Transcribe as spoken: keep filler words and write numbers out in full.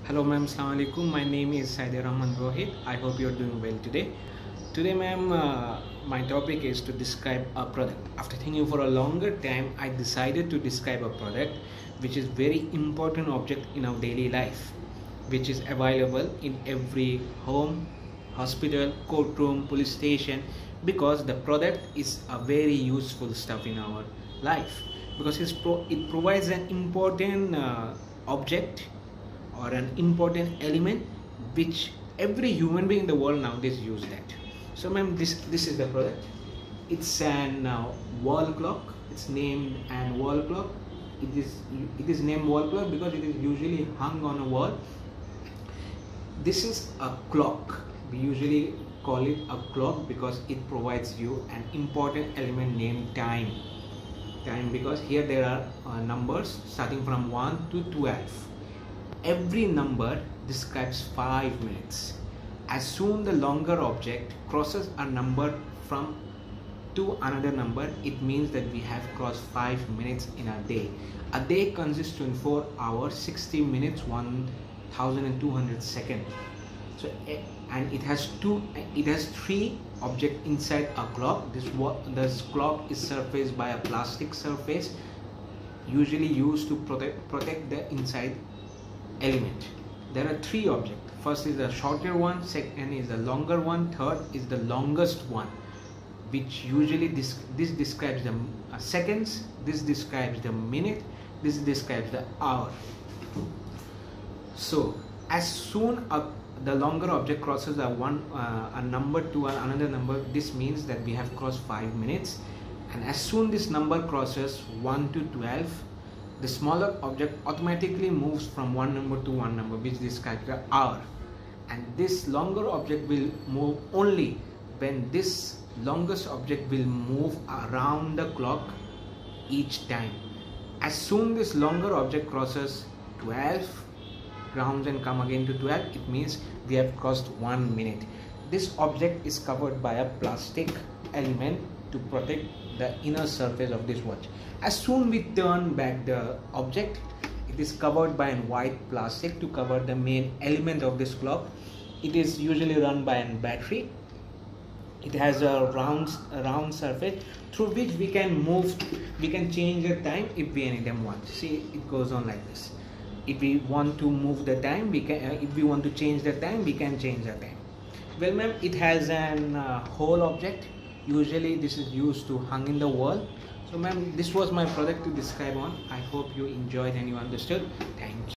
Hello ma'am, Assalamu alaikum. My name is Saidir Rahman Rohit. I hope you're doing well today. Today ma'am, uh, my topic is to describe a product. After thinking for a longer time, I decided to describe a product which is very important object in our daily life, which is available in every home, hospital, courtroom, police station, because the product is a very useful stuff in our life, because it's pro it provides an important uh, object or an important element which every human being in the world nowadays use that. So ma'am, this this is the product. It's an uh, wall clock. It's named an wall clock. It is it is named wall clock because it is usually hung on a wall. This is a clock. We usually call it a clock because it provides you an important element named time. Time, because here there are uh, numbers starting from one to twelve. Every number describes five minutes. As soon the longer object crosses a number from to another number, it means that we have crossed five minutes in a day. A day consists of twenty-four hours, sixty minutes, one thousand two hundred seconds. So, and it has two, it has three objects inside a clock. This this clock is surfaced by a plastic surface, usually used to protect protect the inside element. There are three objects. First is the shorter one, second is the longer one, third is the longest one, which usually this this describes the uh, seconds, this describes the minute, this describes the hour. So as soon as the longer object crosses a one uh, a number to another number, this means that we have crossed five minutes. And as soon this number crosses one to twelve, the smaller object automatically moves from one number to one number, which describes the hour. And this longer object will move only when this longest object will move around the clock each time. As soon this longer object crosses twelve, rounds and come again to twelve, it means we have crossed one minute. This object is covered by a plastic element to protect the inner surface of this watch. As soon we turn back the object, it is covered by a white plastic to cover the main element of this clock. It is usually run by a battery. It has a round a round surface through which we can move, we can change the time if we anytime want. See, it goes on like this. If we want to move the time, we can. Uh, if we want to change the time, we can change the time. Well, ma'am, it has an uh, whole object. Usually, this is used to hang in the wall. So, ma'am, this was my product to describe on. I hope you enjoyed and you understood. Thank you.